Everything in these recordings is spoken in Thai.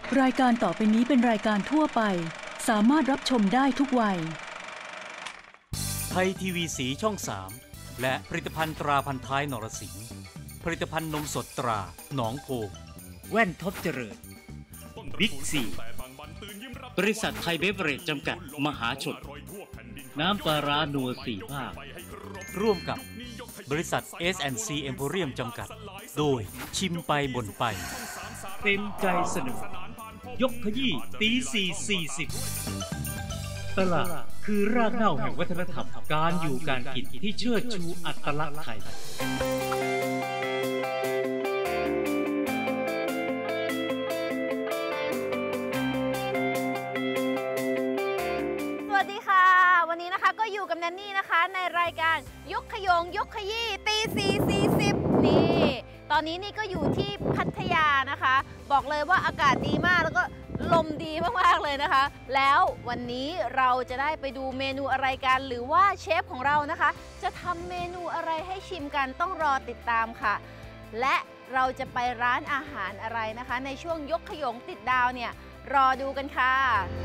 รายการต่อไปนี้เป็นรายการทั่วไปสามารถรับชมได้ทุกวัยไทยทีวีสีช่อง3และผลิตภัณฑ์ตราพันท้ายนรสิงห์ผลิตภัณฑ์นมสดตราหนองโพแว่นท็อปเจริญบิ๊กซีบริษัทไทยเบเวอเรจจำกัดมหาชนน้ำปลาร้านัว4 ภาคร่วมกับบริษัท S&C Emporium จำกัดโดยชิมไปบ่นไปเต็มใจสนุกยกขยี้ตี4:40ตลาดคือรากเหง้าแห่งวัฒนธรรมการอยู่การกินที่เชิดชูอัตลักษณ์ไทยสวัสดีค่ะวันนี้นะคะก็อยู่กับแนนนี่นะคะในรายการยกขยงยกขยี้ตี4:40นี่ตอนนี้นี่ก็อยู่ที่พัทยานะคะบอกเลยว่าอากาศดีมากแล้วก็ลมดีมากๆเลยนะคะแล้ววันนี้เราจะได้ไปดูเมนูอะไรกันหรือว่าเชฟของเรานะคะจะทำเมนูอะไรให้ชิมกันต้องรอติดตามค่ะและเราจะไปร้านอาหารอะไรนะคะในช่วงยกขยงติดดาวเนี่ยรอดูกันค่ะ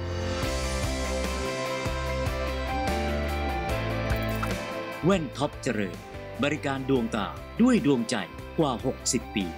แว่นท็อปเจริญบริการดวงตาด้วยดวงใจกว่า60 ปี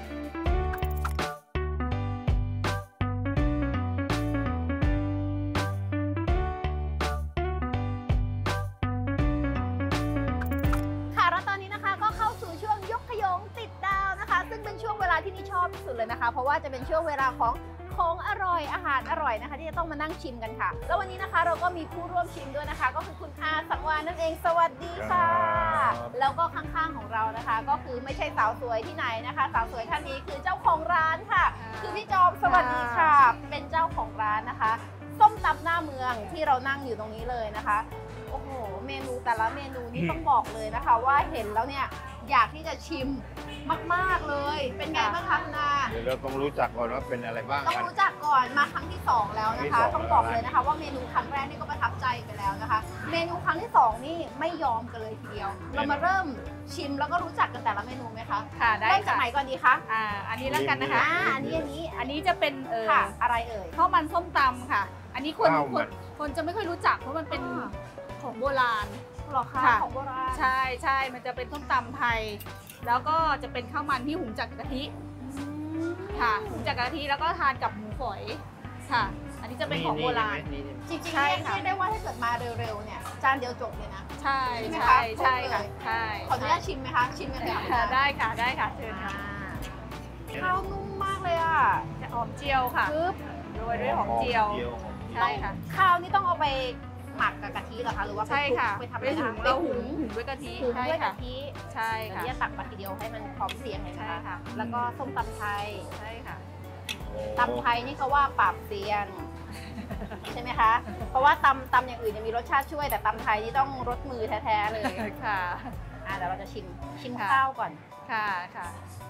ค่ะแล้วตอนนี้นะคะก็เข้าสู่ช่วงยกขยงติดดาวนะคะซึ่งเป็นช่วงเวลาที่นี่ชอบที่สุดเลยนะคะเพราะว่าจะเป็นช่วงเวลาของอร่อยอาหารอร่อยนะคะที่จะต้องมานั่งชิมกันค่ะแล้ววันนี้นะคะเราก็มีผู้ร่วมชิมด้วยนะคะก็คือคุณอาสังวาลนั่นเองสวัสดีค่ะแล้วก็ข้างๆของเรานะคะก็คือไม่ใช่สาวสวยที่ไหนนะคะสาวสวยท่านนี้คือเจ้าของร้านค่ะคือพี่จอมสวัสดีค่ะเป็นเจ้าของร้านนะคะส้มตำหน้าเมืองที่เรานั่งอยู่ตรงนี้เลยนะคะโอ้โหเมนูแต่ละเมนูนี่ต้องบอกเลยนะคะว่าเห็นแล้วเนี่ยอยากที่จะชิมมากๆเลยเป็นไงบ้างคะคุณอาเดี๋ยวเราต้องรู้จักก่อนว่าเป็นอะไรบ้างต้องรู้จักก่อนมาครั้งที่2แล้วนะคะต้องบอกเลยนะคะว่าเมนูครั้งแรกนี่ก็ประทับใจไปแล้วนะคะเมนูครั้งที่2นี่ไม่ยอมกันเลยทีเดียวเรามาเริ่มชิมแล้วก็รู้จักกันแต่ละเมนูไหมคะค่ะได้เริ่มจากไหนก่อนดีคะอันนี้แล้วกันนะคะอันนี้จะเป็นค่ะอะไรเอ่ยข้าวมันส้มตำค่ะอันนี้คนจะไม่ค่อยรู้จักเพราะมันเป็นของโบราณหรอคะของโบราณใช่มันจะเป็นส้มตำไทยแล้วก็จะเป็นข้าวมันที่หุงจากกะทิค่ะหุงจากกะทิแล้วก็ทานกับหมูฝอยค่ะอันนี้จะเป็นของโบราณจริงๆเรียกได้ว่าถ้าเกิดมาเร็วๆเนี่ยจานเดียวจบเลยนะใช่ค่ะใช่ขออนุญาตชิมไหมคะชิมกันเลยค่ะได้ค่ะเชิญค่ะข้าวนุ่มมากเลยอ่ะหอมเจียวค่ะโรยด้วยหอมเจียวใช่ค่ะข้าวนี่ต้องเอาไปหมักกับกะทิเหรอคะหรือว่าใช่ค่ะไปทำอะไรคะเราหุงด้วยกะทิใช่ค่ะใช่ค่ะจะตักมาทีเดียวให้มันพร้อมเสียงเลยนะคะแล้วก็ส้มตำไทยใช่ค่ะตำไทยนี่เขาว่าปราบเซียนใช่ไหมคะเพราะว่าตำอย่างอื่นจะมีรสชาติช่วยแต่ตำไทยนี่ต้องรสมือแท้ๆเลยค่ะเดี๋ยวเราจะชิมข้าวก่อนค่ะ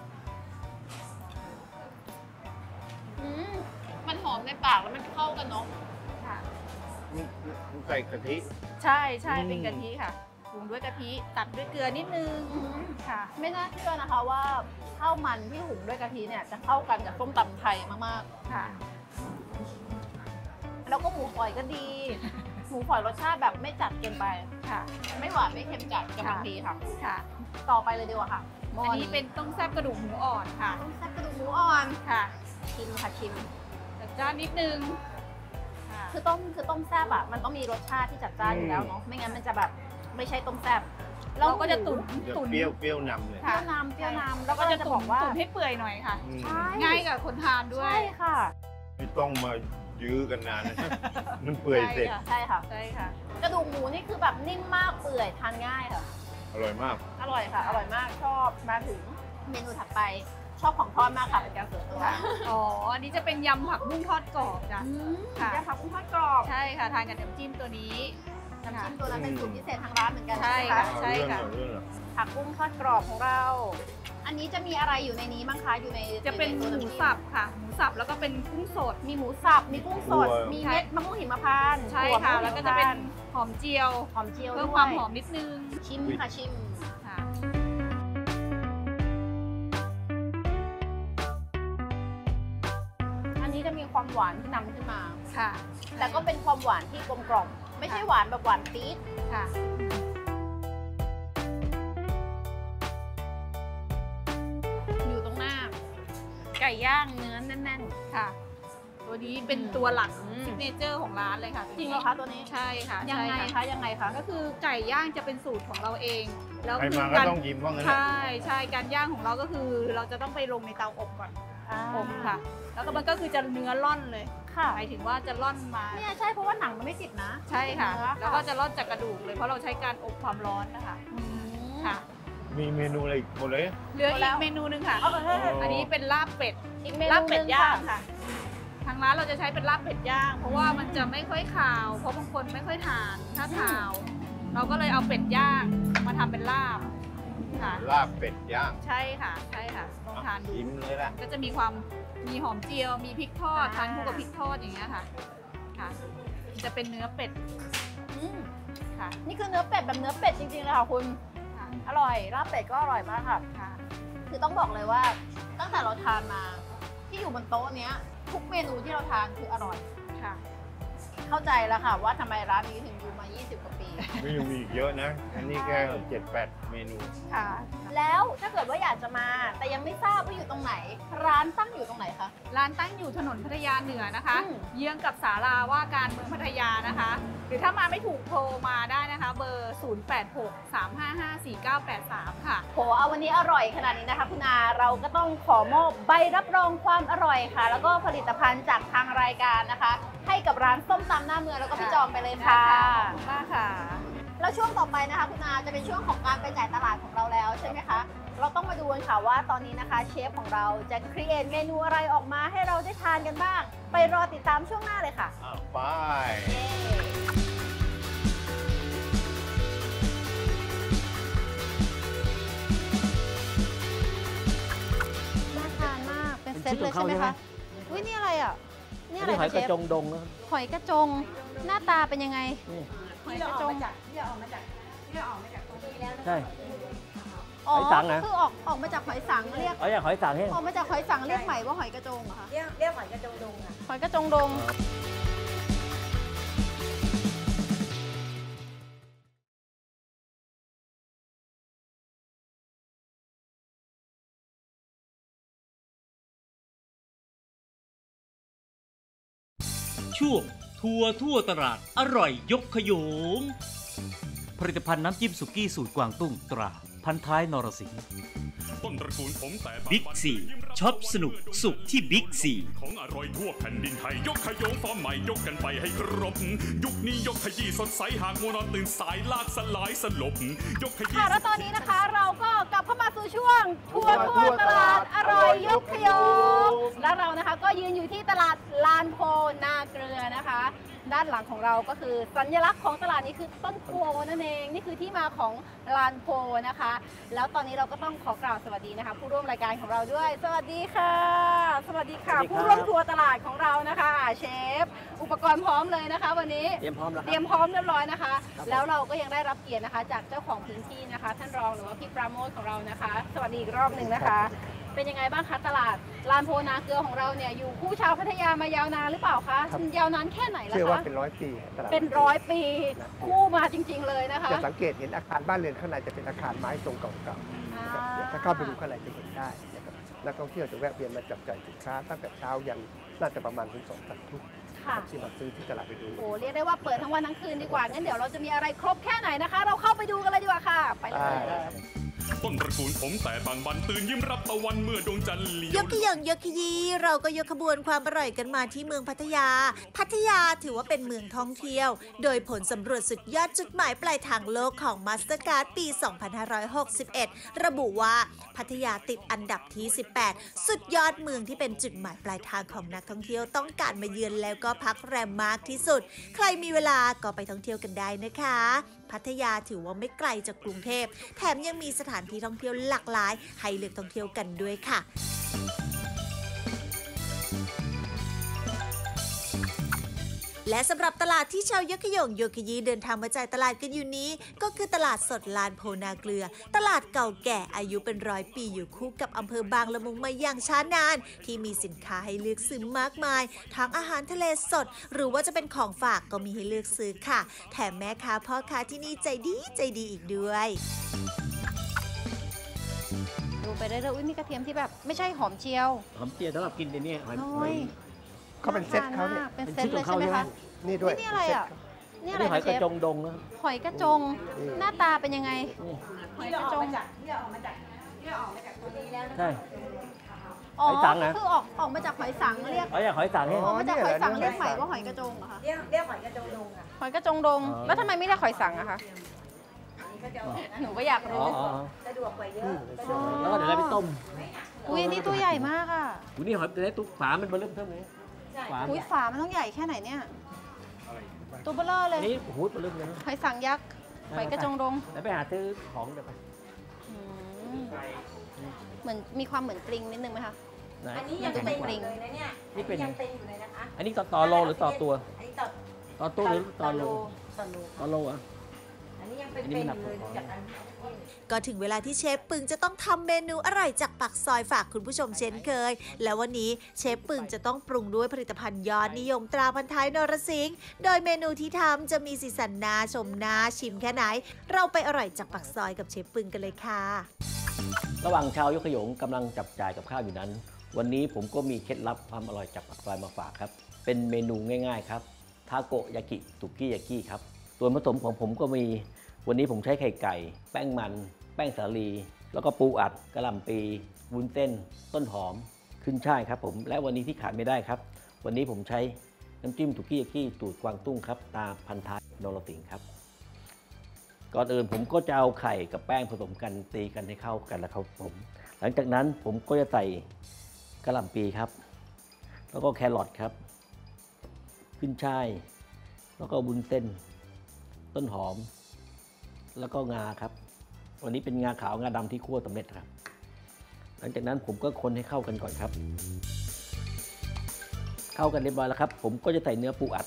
มันหอมในปากแล้วมันเข้ากันเนาะค่ะใส่กะทิใช่เป็นกะทิค่ะปรุงด้วยกะทิตัดด้วยเกลือนิดนึงค่ะไม่น่าเชื่อนะคะว่าข้าวมันที่หุงด้วยกะทิเนี่ยจะเข้ากันกับส้มตำไทยมากๆค่ะแล้วก็หมูฝอยก็ดีหมูฝอยรสชาติแบบไม่จัดเกินไปค่ะไม่หวานไม่เค็มจัดกำลังดีค่ะต่อไปเลยดีกว่าค่ะอันนี้เป็นต้มแซ่บกระดูกหมูอ่อนค่ะต้มแซ่บกระดูกหมูอ่อนค่ะชิมจัดจ้านนิดนึงคือต้มแซ่บอะมันต้องมีรสชาติที่จัดจ้านอยู่แล้วเนาะไม่งั้นมันจะแบบไม่ใช่ต้มแซ่บเราก็จะตุ๋นเปรี้ยวนำเลยเปรี้ยวนำแล้วก็จะบอกว่าตุ๋นให้เปื่อยหน่อยค่ะง่ายกับคนทานด้วยใช่ค่ะไม่ต้องมายื้อกันนานมันเปื่อยเสร็จใช่ค่ะกระดูกหมูนี่คือแบบนิ่มมากเปื่อยทานง่ายค่ะอร่อยมากอร่อยค่ะอร่อยมากชอบมาถึงเมนูถัดไปชอบของทอดมากค่ะเป็นแกงเสือตัวอันนี้จะเป็นยำผักบุ้งทอดกรอบจ้ะยำผักบุ้งทอดกรอบใช่ค่ะทานกับน้ำจิ้มตัวนี้น้ำจิ้มตัวนั้นเป็นสูตรพิเศษทางร้านเหมือนกันใช่ค่ะผักบุ้งทอดกรอบของเราอันนี้จะมีอะไรอยู่ในนี้บ้างคะอยู่ในจะเป็นหมูสับค่ะหมูสับแล้วก็เป็นกุ้งสดมีหมูสับมีกุ้งสดมีเม็ดมะม่วงหิมพานต์ใช่ค่ะแล้วก็จะเป็นหอมเจียวเพิ่มความหอมนิดนึงชิมค่ะอันนี้จะมีควความหวานที่นำขึ้นมาค่ะแต่ก็เป็นความหวานที่กลมกล่อมไม่ใช่หวานแบบหวานปี๊ดค่ะอยู่ตรงหน้า ไก่ย่างเนื้อแน่นค่ะ ตัวนี้เป็นตัวหลักอืมซิกเนเจอร์ของร้านเลยค่ะๆจริงเหรอคะตัวนี้ใช่ค่ะยังไงใช่คะยังไงคะก็คือไก่ย่างจะเป็นสูตรของเราเอง แล้วใครคืมาก็ต้องยิ้มว่างั้นแหละใช่ใช่การย่างของเราก็คือเราจะต้องไปลงในเตาอบก่อนอบค่ะ แล้วก็มันก็คือจะเนื้อร่อนเลยค่ะหมายถึงว่าจะร่อนมาเนี่ยใช่เพราะว่าหนังมันไม่ติดนะใช่ค่ะเนื้อค่ะแล้วก็จะร่อนจากกระดูกเลยเพราะเราใช้การอบความร้อนนะคะ ค่ะมีเมนูอะไรอีกหมดเลยเหลืออีกเมนูหนึงค่ะเอาเฮ้ยอันนี้เป็นลาบเป็ดอีกเมนูลาบเป็ดหนึ่งย่างค่ะค่ะ ทางร้านเราจะใช้เป็นลาบเป็ดย่าง เพราะว่ามันจะไม่ค่อยคาว เพราะบางคนไม่ค่อยทานถ้าคาว เราก็เลยเอาเป็ดย่างมาทำเป็นลาบค่ะลาบเป็ดย่างใช่ค่ะใช่ค่ะลองทานดูยิ้มเลยล่ะก็จะมีความมีหอมเจียว มีพริกทอดทานคู่กับพริกทอดอย่างเงี้ยค่ะค่ะ จะเป็นเนื้อเป็ดอืมค่ะนี่คือเนื้อเป็ดแบบเนื้อเป็ดจริงๆเลยค่ะคุณค่ะอร่อยลาบเป็ดก็อร่อยมากค่ะค่ะคือต้องบอกเลยว่าตั้งแต่เราทานมาที่อยู่บนโต๊ะเนี้ยทุกเมนูที่เราทานคืออร่อยค่ะเข้าใจแล้วค่ะว่าทำไมร้านนี้ถึงอยู่มา 20 กว่าปีเมนูมีอีกเยอะนะ อันนี้แค่7-8 เมนูค่ะ แล้วถ้าเกิดว่าอยากจะมา แต่ยังไม่ทราบว่าอยู่ตรงไหน ร้านตั้งอยู่ตรงไหนคะร้านตั้งอยู่ถนนพัทยาเหนือนะคะอืมเยื้องกับศาลาว่าการเมืองพัทยานะคะ หรือถ้ามาไม่ถูกโทรมาได้นะคะ เบอร์ 0863554983 ค่ะโหเอาวันนี้อร่อยขนาดนี้นะคะคุณอาเราก็ต้องขอมอบใบรับรองความอร่อยค่ะ แล้วก็ผลิตภัณฑ์จากทางรายการนะคะ ให้กับร้านส้มตำหน้าเมืองแล้วก็พี่จอมไปเลยค่ะขอบคุณมากค่ะแล้วช่วงต่อไปนะคะคุณอาจะเป็นช่วงของการไปจ่ายตลาดของเราแล้วใช่ไหมคะ เราต้องมาดูกันค่ะว่าตอนนี้นะคะเชฟของเราจะครีเอทเมนูอะไรออกมาให้เราได้ทานกันบ้าง ไปรอติดตามช่วงหน้าเลยค่ะไปน่าทานมาก เป็นเซตเลยใช่ไหมคะ อุ้ยนี่อะไรอ่ะ นี่อะไรหอยคะกเชระฟจงดงนะครับหอยกระจง หน้าตาเป็นยังไงนี่หอยกระจงที่ออกมาจากตรงนี้แล้วใช่อ๋อหอยสังนะคือออกมาจากหอยสังเรียกเอาอย่างหอยสังให้ออกมาจากหอยสังเรียกใหม่ว่าหอยกระจงเหรอคะเรียกหอยกระจงดงค่ะหอยกระจงดงช่วงทัวร์ทั่วตลาดอร่อยยกขยง ผลิตภัณฑ์น้ำจิ้มสุกี้สูตรกวางตุ้งตราพันท้ายนรสิงห์ต้นตระกูลผมแต่บิ๊กซีช็อปสนุกสุขที่บิ๊กซีของอร่อยทั่วแผ่นดินไทยยกขยงฟอร์มใหม่ยกกันไปให้ครบ ยุคนี้ยกขยี้สดใสหากมัวนอนตื่นสายลากสลายสลบ ยกขยี้ค่ะแล้วตอนนี้นะคะเราก็กลับเข้ามาสู่ช่วงทัวร์ทั่วตลาดอร่อยยกขยงแล้วเรานะคะก็ยืนอยู่ที่ตลาดลานโพนาเกลือนะคะ ด้านหลังของเราก็คือสัญลักษณ์ของตลาดนี้คือต้นโพนั่นเองนี่คือที่มาของลานโพนะคะ แล้วตอนนี้เราก็ต้องขอกล่าวสวัสดีนะคะ ผู้ร่วมรายการของเราด้วย สวัสดีค่ะ สวัสดีค่ะสวัสดีครับผู้ร่วมทัวร์ตลาดของเรานะคะเชฟอุปกรณ์พร้อมเลยนะคะ วันนี้เตรียมพร้อมแล้วคเตรียรับมพร้อมเรียบร้อยนะคะครับแล้วเราก็ยังได้รับเกียรตินะคะ จากเจ้าของพื้นที่นะคะ ท่านรองหรือว่าพี่ปราโมทของเรานะคะ สวัสดีอีกรอบหนึ่งนะคะ เป็นยังไงบ้างคะตลาดลานโพนาเกลือของเราเนี่ยอยู่คู่ชาวพัทยามายาวนานหรือเปล่าคะครับยาวนานแค่ไหนแล้วเชื่อว่าคะเป็น100 ปีตลาดเป็น100 ปีคู่มาจริง ๆ เลยนะคะจะสังเกตเห็นอาคารบ้านเรือนข้างในจะเป็นอาคารไม้ทรงเก่าๆนะครับเดี๋ยวถ้าเข้าไปดูข้างในจะเห็นได้นะครับนักท่องเที่ยวจะแวะเวียนมาจับจ่ายสินค้าตั้งแต่เช้ายันน่าจะประมาณถึง2-3 ทุ่มค่ะที่มาซื้อที่ตลาดไปดูโอ้เรียกได้ว่าเปิดทั้งวันทั้งคืนดีกว่างั้นเดี๋ยวเราจะมีอะไรครบแค่ไหนนะคะ เราเข้าไปดูกันเลยดีกว่าค่ะ ไปเลยต้นตระกูลผมแต่บางบันตื่นยิ้มรับตะวันเมื่อดวงจันทร์เลี้ยยว กขยงยกขยี้เราก็ยกขบวนความอร่อยกันมาที่เมืองพัทยา พัทยาถือว่าเป็นเมืองท่องเที่ยว โดยผลสำรวจสุดยอดจุดหมายปลายทางโลกของ Mastercard ปี 2561 ระบุว่าพัทยาติดอันดับที่ 18 สุดยอดเมืองที่เป็นจุดหมายปลายทางของนักท่องเที่ยวต้องการมาเยือนแล้วก็พักแรมมากที่สุด ใครมีเวลาก็ไปท่องเที่ยวกันได้นะคะ พัทยาถือว่าไม่ไกลจากกรุงเทพแถมยังมีสถานที่ท่องเที่ยวหลากหลายให้เลือกท่องเที่ยวกันด้วยค่ะ แและสำหรับตลาดที่ชาวยกขยงโยกขยี้เดินทางมาจ่ายตลาดกันอยู่นี้ก็คือตลาดสดลานโพนาเกลือตลาดเก่าแก่อายุเป็น100 ปีอยู่คู่กับอำเภอบางละมุงมาอย่างช้านานที่มีสินค้าให้เลือกซื้อมากมายทั้งอาหารทะเลสดหรือว่าจะเป็นของฝากก็มีให้เลือกซื้อค่ะแถมแม่ค้าพ่อค้าที่นี่ใจดีอีกด้วยดูไปเรื่อยๆอุ้ยมีกระเทียมที่แบบไม่ใช่หอมเจียวหอมเจียวสำหรับกินในนี้หอยเขาเป็นเซ็ตเขาเนี่ยเป็นเซ็ตเลยใช่ไหมคะนี่ด้วยนี่อะไรอ่ะนี่อะไรหอยกระจงดงนะหอยกระจงหน้าตาเป็นยังไงหอยกระจงใช่หอยสังนะคือออกมาจากหอยสังเรียกหอยสังออกมาจากหอยสังเรียกใหม่ว่าหอยกระจงเหรอคะเรียกหอยกระจงดงค่ะหอยกระจงดงแล้วทำไมไม่เรียกหอยสังอะคะหนูก็อยากรู้สะดวกกว่าเยอะแล้วก็เดี๋ยวเราไปต้มอุ้ยนี่ตัวใหญ่มากอ่ะอุ้ยนี่หอยแต่ตุ๊กฝามันเบลเริ่มเท่านี้อุ้ยฝามันต้องใหญ่แค่ไหนเนี่ยตัวเบลเลอร์เลยนี่โอ้โหเบลเริ่มเลยหอยสังยักษ์หอยกระจงดงแล้วไปหาซื้อของเดี๋ยวไปเหมือนมีความเหมือนปลิงนิดนึงไหมคะอันนี้ยังเป็นอยู่เลยนะเนี่ยนี่เป็นยังเป็นอยู่เลยนะคะอันนี้ต่อโลหรือต่อตัวต่อตัวหรือต่อโลต่อโลอ่ะอันนี้ยังเป็นอยู่เลยจากอันก็ถึงเวลาที่เชฟปึงจะต้องทำเมนูอร่อยจากปากซอยฝากคุณผู้ชมเช่นเคยแล้ววันนี้เชฟปึงจะต้องปรุงด้วยผลิตภัณฑ์ยอดนิยมตราพันท้ายนรสิงห์โดยเมนูที่ทำจะมีสีสันน่าชมน่าชิมแค่ไหนเราไปอร่อยจากปากซอยกับเชฟปึงกันเลยค่ะระหว่างชาวยกขยงกำลังจับจ่ายกับข้าวอยู่นั้นวันนี้ผมก็มีเคล็ดลับความอร่อยจากปากซอยมาฝากครับเป็นเมนูง่ายๆครับทาโกยากิสุกี้ยากิครับส่วนผสมของผมก็มีวันนี้ผมใช้ไข่ไก่แป้งมันแป้งสาลีแล้วก็ปูอัดกะหล่ำปีวุ้นเส้นต้นหอมขึ้นช่ายครับผมและวันนี้ที่ขาดไม่ได้ครับวันนี้ผมใช้น้ำจิ้มสุกี้ยากิสูตรกวางตุ้งครับตาพันท้ายนรสิงห์ครับก่อนอื่นผมก็จะเอาไข่กับแป้งผสมกันตีกันให้เข้ากันแล้วครับผมหลังจากนั้นผมก็จะใส่กะหล่ำปีครับแล้วก็แครอทครับขึ้นช่ายแล้วก็วุ้นเส้นต้นหอมแล้วก็งาครับวันนี้เป็นงาขาวงาดำที่คั่วสำเร็จครับหลังจากนั้นผมก็คนให้เข้ากันก่อนครับเข้ากันเรียบร้อยแล้วครับผมก็จะใส่เนื้อปูอัด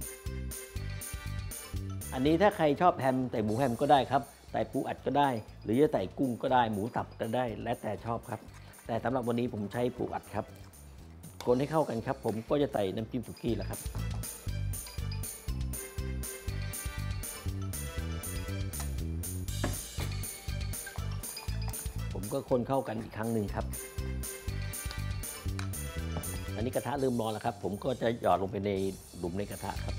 อันนี้ถ้าใครชอบแฮมใส่หมูแฮมก็ได้ครับใส่ปูอัดก็ได้หรือจะใส่กุ้งก็ได้หมูสับก็ได้แล้วแต่ชอบครับแต่สำหรับวันนี้ผมใช้ปูอัดครับคนให้เข้ากันครับผมก็จะใส่น้ำจิ้มสุกี้แล้วครับผมก็คนเข้ากันอีกครั้งหนึ่งครับอันนี้กระทะเริ่มร้อนแล้วครับผมก็จะหยอดลงไปในหลุมในกระทะครับ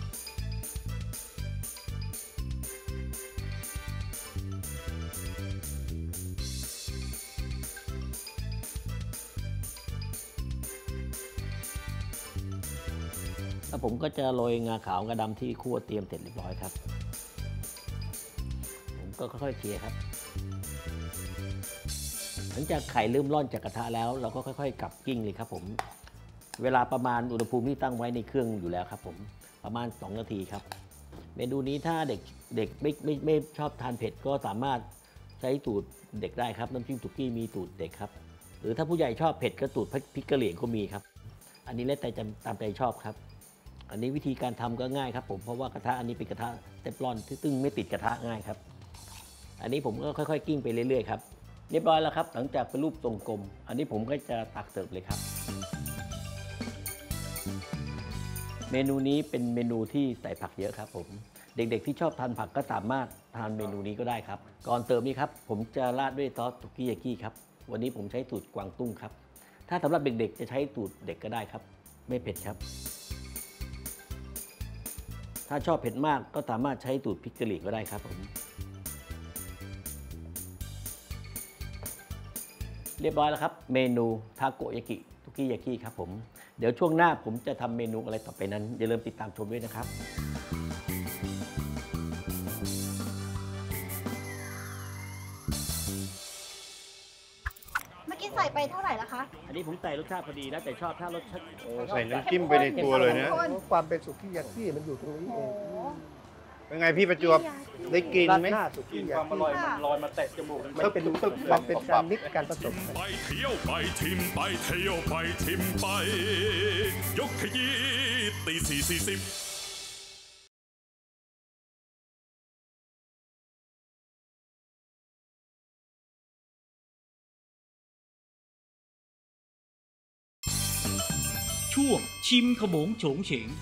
แล้วผมก็จะโรยงาขาวงาดำที่คั่วเตรียมเสร็จเรียบร้อยครับผมก็ค่อยๆเคี่ยครับหลังจากไข่เริ่มร่อนจากกระทะแล้วเราก็ค่อยๆกลับกิ้งเลยครับผมเวลาประมาณอุณหภูมิที่ตั้งไว้ในเครื่องอยู่แล้วครับผมประมาณ2 นาทีครับเมนูนี้ถ้าเด็กไม่ชอบทานเผ็ดก็สามารถใช้สูตรเด็กได้ครับน้ำจิ้มสุกี้มีสูตรเด็กครับหรือถ้าผู้ใหญ่ชอบเผ็ดก็สูตรพริกกะเหรี่ยงก็มีครับอันนี้แล้วแต่ตามใจชอบครับอันนี้วิธีการทำก็ง่ายครับผมเพราะว่ากระทะอันนี้เป็นกระทะเทฟลอนที่ตึงไม่ติดกระทะง่ายครับอันนี้ผมก็ค่อยๆกิ้งไปเรื่อยๆครับเรียบร้อยแล้วครับหลังจากเป็นรูปทรงกลมอันนี้ผมก็จะตักเสิร์ฟเลยครับเมนูนี้เป็นเมนูที่ใส่ผักเยอะครับผมเด็กๆที่ชอบทานผักก็สามารถทานเมนูนี้ก็ได้ครับก่อนเติมนี้ครับผมจะราดด้วยซอสสุกี้ยากิครับวันนี้ผมใช้สูตรกวางตุ้งครับถ้าสำหรับเด็กๆจะใช้สูตรเด็กก็ได้ครับไม่เผ็ดครับถ้าชอบเผ็ดมากก็สามารถใช้สูตรพริกกะหรี่ก็ได้ครับผมเรียบร้อยแล้วครับเมนูทาโกยากิสุกี้ยากิครับผมเดี๋ยวช่วงหน้าผมจะทำเมนูอะไรต่อไปนั้นอย่าลืมติดตามชมด้วยนะครับเมื่อกี้ใส่ไปเท่าไหร่ละคะอันนี้ผมใส่รสชาติพอดีแล้วแต่ชอบถ้ารสชาติใส่น้ำจิ้มไปในตัวเลยนะความเป็นสุกี้ยากิมันอยู่ตรงนี้เองเป็นไงพี่ประจวบได้กินไหมกินความอร่อยมันลอยมาแตะจมูกมันเป็นการมิกการผสมไปเที่ยวไปชิมไปเที่ยวไปชิมไปยกขยี้ตี 4:40 ช่วงชิมขโมงโฉงเฉง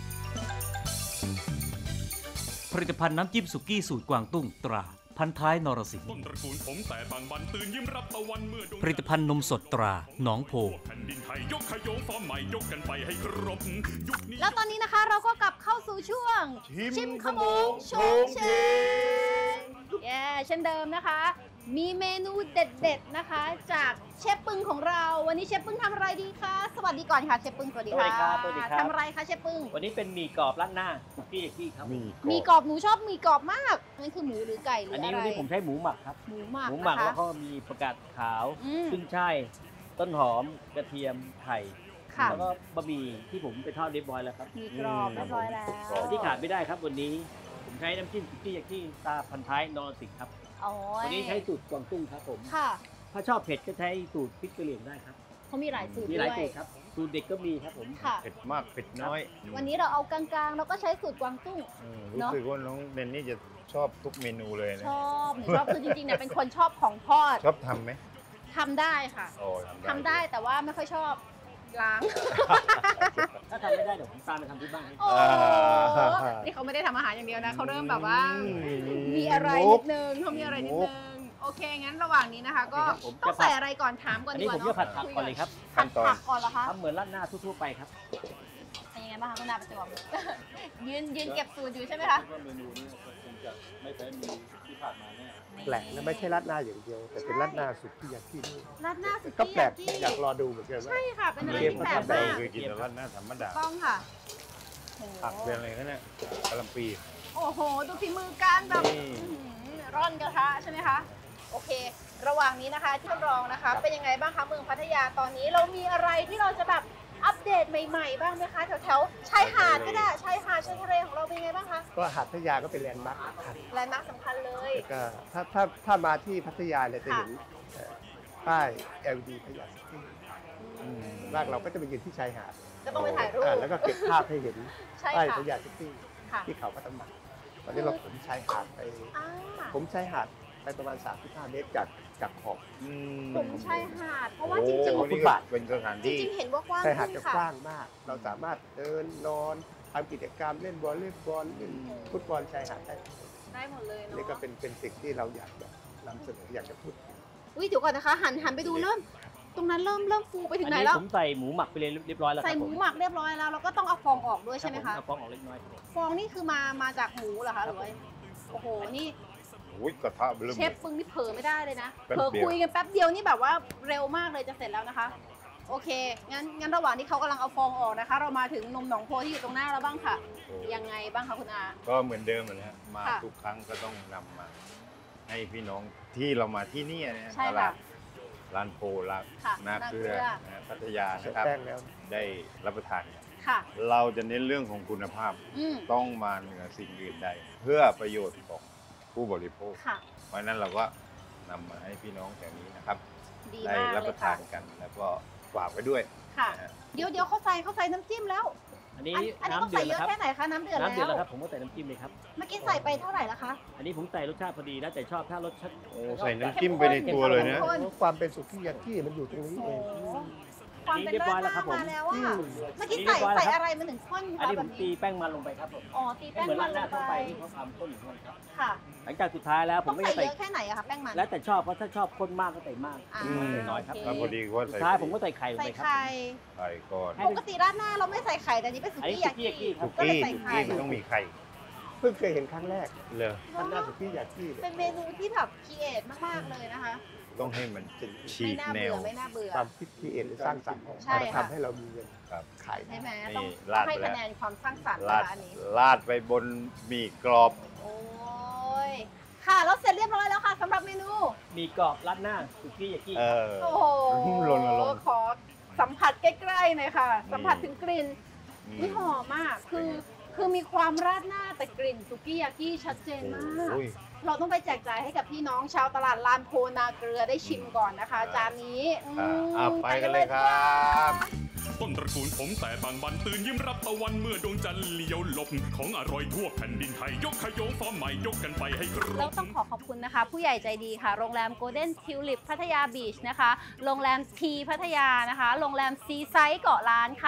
ผลิตภัณฑ์น้ำจิ้มสุกี้สูตรกวางตุ้งตราพันท้ายนรสิงห์ต้นตระกูลผมแต่บางบันตื่นยิ้มรับตะวันเมื่อดวงผลิตภัณฑ์นมสดตราหนองโพแผ่นดินไทยยกขยงฟอร์มใหม่ยกกันไปให้ครบยุคนี้แล้วตอนนี้นะคะเราก็กลับเข้าสู่ช่วง ชิมขโมงโชงเชงเช่นเดิมนะคะ มีเมนูเด็ดๆนะคะ จากเชฟปึ้งของเราวันนี้เชฟปึ้งทำอะไรดีคะสวัสดีก่อนค่ะเชฟปึ้งสวัสดีค่ะสวัสดีครับทำอะไรคะเชฟปึ้งวันนี้เป็นหมี่กรอบราดหน้าสุกี้ยากิครับมีกรอบหนูชอบมีกรอบมากนั่นคือหมูหรือไก่หรืออันอะไรนี้วันนี้ผมใช้หมูหมักครับหมูหมักหมูหมักนะคะแล้วก็มีประกาศขาวอืมขึ้นช่ายต้นหอมกระเทียมไข่ค่ะแล้วก็บะหมี่ที่ผมไปทอดเรียบร้อยแล้วครับมีกรอบเรียบร้อยแล้วที่ขาดไม่ได้ครับวันนี้ผมใช้น้ำจิ้มสุกี้ยากิตาพันท้ายนรสิงห์ครับโอ้ยวันนี้ใช้สูตรกวางตุ้งครับผมค่ะถ้าชอบเผ็ดก็ใช้สูตรพริกกะเหรี่ยงได้ครับเขามีหลายสูตรมีด้หลายวยสูตรครับสูตรเด็กก็มีครับผมค่ะเผ็ดมากเผ็ดน้อยวันนี้เราเอากลางๆเราก็ใช้สูตรกวางตุ้งรู้สึกว่าน้องเดนนี่จะชอบทุกเมนูเลยนะชอบหนูชอบคือจริงๆเนี่ยเป็นคนชอบของทอดชอบทำไหมทำได้ค่ะโอ้ทำได้แต่ว่าไม่ค่อยชอบล้างถ้าทำไม่ได้เดี๋ยวผมตามไปทำที่บ้านให้โอ้นี่เขาไม่ได้ทำอาหารอย่างเดียวนะเขาเริ่มแบบว่า มีอะไรนิดนึงเขามีอะไรนิดนึงโอเคงั้นระหว่างนี้นะคะ ก็ต้องใส่อะไรก่อนถามก่อนอันดีนี้กผว่าม เนาะจะผัดผักก่อนเลยครับผัดผักก่อนเหรอคะทำเหมือนราดหน้าทั่วๆไปครับเป็นยังไงบ้างคะคุณนาประจวบ ยืนเก็บสูตรอยู่ใช่ไหมคะเมนูนี้คงจะไม่ใช่เมนูที่ผ่านมาแน่แปลกนะไม่ใช่ราดหน้าอย่างเดียว แต่เป็นราดหน้าสุกี้ยากินี่ราดหน้าสุก็กี้แปลยาก กิอยากรอดูเหมือนกันว่าใช่ค่ะเป็นอะไรเชฟที่เขาแปลกทำได้มากเคยกินแต่ว่าหน้าธรรมดาต้องค่ะโอ้โหผักเป็นอะไรกันเนี่ยกะหล่ำปีโอ้โหดูฝีมือการแบบนี่ร่อนกระทะใช่ไหมคะโอเค ระหว่างนี้นะคะที่รองนะคะ เป็นยังไงบ้างคะเมืองพัทยาตอนนี้เรามีอะไรที่เราจะแบบอัปเดตใหม่ๆบ้างไหมคะแถวๆชายหาดก็ได้ชายหาดชายทะเลของเราเป็นยังไงบ้างคะก็หาดพัทยาก็เป็นแลนด์มาร์คสำคัญแลนด์มาร์คสำคัญเลยแล้วก็ถ้ามาที่พัทยาเนี่ยจะเห็นป้าย LED พัทยาซิตี้บ้านเราก็จะไปยืนที่ชายหาดก็ต้องไปถ่ายรูปแล้วก็เก็บภาพให้เห็นใช่ป้ายค่ะพัทยาซิตี้ค่ะที่เขาพัฒนาตอนนี้เราผมชายหาดไปอ่าผมชายหาดไปประมาณ35 เมตรจากขอบผมชายหาดเพราะว่าจริงโอ้ๆโหนี่ก็เป็นสถานจที่ริงๆเห็นว่ากว้างชายหาดขึ้จะนค่ะกว้างมาก เราสามารถเดินนอนทำกิจกรรมเล่นวอลเลย์บอลเล่นฟุตบอลชายหาดได้ได้หมดเลยเนาะนี่ก็เป็นสิ่งที่เราอยากจะนำเสนออยากจะพูดอุ้ยเดี๋ยวก่อนนะคะ หันไปดูเริ่ม ตรงนั้นเริ่มฟูไปถึงอันไหนนี้แล้วผมใส่หมูหมักไปเรียบร้อยแล้วคใส่รับหผมูมหมักเรียบร้อยแล้วเราก็ต้องเอาฟองออกด้วยใช่ไหมคะเอาฟองออกเล็กน้อยครับผมฟองนี่คือมาจากหมูเหรอคะหรือว่าโอ้โหนี่โอ้ยกระทะเริ่มเชฟปึงนี่เผลอไม่ได้เลยนะแป๊บเผลอเดียวคุยกันแป๊บเดียวนี่แบบว่าเร็วมากเลยจะเสร็จแล้วนะคะ โอเคงั้นระหว่างที่เขากำลังเอาฟองออกนะคะ เรามาถึงนมหนองโพที่อยู่ตรงหน้าเราบ้างค่ะ ยังไงบ้างคะคุณอาก็เหมือนเดิมนะฮะมาค่ะทุกครั้งก็ต้องนำมา ให้พี่น้องที่เรามาที่นี่นะฮะใช่ตค่ะลาดร้านโพร้านค่ะนาเกลือนาเกลือนะฮะพัทยาใส่นะครับแป้งแล้วได้รับประทานกันค่ะเราจะเน้นเรื่องของคุณภาพอืมต้องมาเหนือสิ่งอื่นใด เพื่อประโยชน์ของผู้บริโภคค่ะเพราะฉะนั้นเราก็นำมาให้พี่น้องแถวนี้นะครับดีได้มากรับเลปยระค่ะทานกัน แล้วก็ฝากไว้ด้วยค่ะนะฮะเดี๋ยวเขาใส่น้ำจิ้มแล้วอันนี้อันนี้น้ำต้องเดืใส่อดเยแล้วครับอะแค่ไหนคะน้ำเดือดน้ำเดือดแล้วคแล้รัวบผมก็ใส่น้ำจิ้มเลยครับเมื่อกี้ใส่ไปเท่าไหร่ละคะอันนี้ผมใส่รสชาติพอดีแล้วแต่ชอบถ้ารสชาติโอ้ใส่น้ำจิ้มไปในตัวเลยนะความเป็นสุกี้ยากิมันอยู่ตรงนี้โอ้เองโหความเป็นราดหน้ามาแล้วอะเมื่อกี้ใส่อะไรมันถึงข้นอันคะนี้แบผมบตีนี้แป้งมันลงไปครับผมอ๋อตีให้แป้งเหมือนมัราน ดหลน้าง ทั่วไปไปที่เขาทำข้นอยู่ข้างครับค่ะหลังจากสุดท้ายแล้วผต้มองก็ใส่จะใส่เยอะแค่ไหนอะคะแป้งมันแล้วแต่ชอบเพราะถ้าชอบข้นมากก็ใส่มากอ่าใส่น้อยครับโอเคแล้วพอดีก็สุใส่ดท้ายผมก็ใส่ไข่ลงใส่ไปครับไข่ไข่ก่อนปกติราดหน้าเราไม่ใส่ไข่แต่อันนี้เป็นสุอันนี้กี้ยาสุกี้กิยากิครับก็เลยกี้ใส่สุไข่กี้มันต้องมีไข่เพิ่งเคยเห็นครั้งแรกเลยท่านหน้าสุกี้ยากิเป็นเมนูที่แบบคีเอทมากๆเลยนะคะต้องให้มันฉีไม่กน่าแนเบื่วอไม่น่าเบื่อความคิดคิดหรือสร้างสรรค์ของใช่มันค่ะทำให้เรามีเงินครับขายใช่ไหมนี่ต้องราดให้ไปแล้วคะแนนความสร้างสรรค์ราดนะคะอันนี้ราดไปบนหมี่กรอบโอ้ยค่ะแล้วเสร็จเรียบร้อยแล้วค่ะสำหรับเมนูมีกรอบราดหน้าสุกี้ยากิเออโอ้โหรณรงค์ขอสัมผัสใกล้ๆหน่อยค่ะ สัมผัสถึงกลิ่นอืมนี่หอมมากคือมีความราดหน้าแต่กลิ่นสุกี้ยากิชัดเจนมากโอ้ยเราต้องไปแจกจ่ายให้กับพี่น้องชาวตลาดลานโพนาเกลือได้ชิมก่อนนะคะ จานนี้ไปกันเลยครับต้นตระกูลผมแต่บางบันตื่นยิ้มรับตะวันเมื่อดวงจันทร์เลี้ยวหลบของอร่อยทั่วแผ่นดินไทยยกขยงฟอร์มใหม่ยกกันไปให้ครแล้วบต้องขอบคุณนะคะ ผู้ใหญ่ใจดีค่ะ โรงแรม Golden Tulip พัทยาบีชนะคะ โรงแรมทีพัทยานะคะ โรงแรมซีไซด์เกาะล้านค่ะ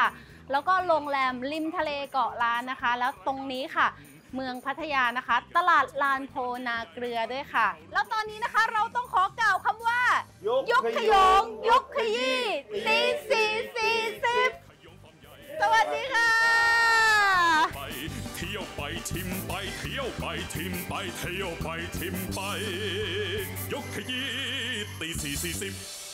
แล้วก็โรงแรมริมทะเลเกาะล้านนะคะ แล้วตรงนี้ค่ะเมืองพัทยานะคะ ตลาดลานโพนาเกลือด้วยค่ะ แล้วตอนนี้นะคะเราต้องขอกล่าวคำว่ายกขยงยกขยี้ตี4:40สวัสดีค่ะไปเที่ยวไปชิมไปเที่ยวไปชิมไปเที่ยวไปชิมไปยกขยี้ตี 4:40